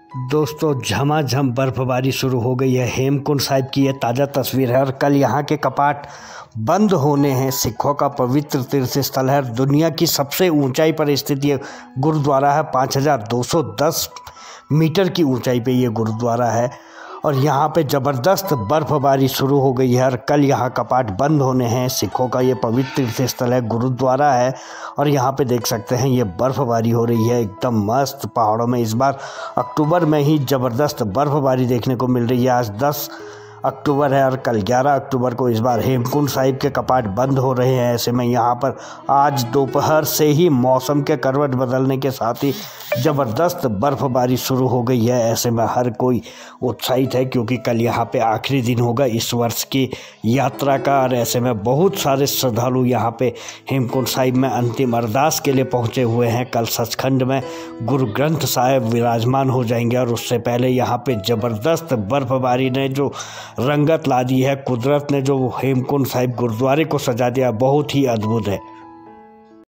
दोस्तों झमाझम बर्फबारी शुरू हो गई है। हेमकुंड साहिब की ये ताज़ा तस्वीर है और कल यहाँ के कपाट बंद होने हैं। सिखों का पवित्र तीर्थ स्थल है। दुनिया की सबसे ऊंचाई पर स्थित ये गुरुद्वारा है। 5210 मीटर की ऊंचाई पे ये गुरुद्वारा है और यहाँ पे ज़बरदस्त बर्फबारी शुरू हो गई है और कल यहाँ कपाट बंद होने हैं। सिखों का ये पवित्र तीर्थ स्थल है, गुरुद्वारा है और यहाँ पे देख सकते हैं ये बर्फबारी हो रही है एकदम मस्त पहाड़ों में। इस बार अक्टूबर में ही ज़बरदस्त बर्फबारी देखने को मिल रही है। आज 10 अक्टूबर है और कल 11 अक्टूबर को इस बार हेमकुंड साहिब के कपाट बंद हो रहे हैं। ऐसे में यहाँ पर आज दोपहर से ही मौसम के करवट बदलने के साथ ही ज़बरदस्त बर्फबारी शुरू हो गई है। ऐसे में हर कोई उत्साहित है क्योंकि कल यहाँ पे आखिरी दिन होगा इस वर्ष की यात्रा का और ऐसे में बहुत सारे श्रद्धालु यहाँ पे हेमकुंड साहिब में अंतिम अरदास के लिए पहुँचे हुए हैं। कल सचखंड में गुरु ग्रंथ साहिब विराजमान हो जाएंगे और उससे पहले यहाँ पे ज़बरदस्त बर्फबारी ने जो रंगत ला दी है, कुदरत ने जो हेमकुंड साहिब गुरुद्वारे को सजा दिया, बहुत ही अद्भुत है।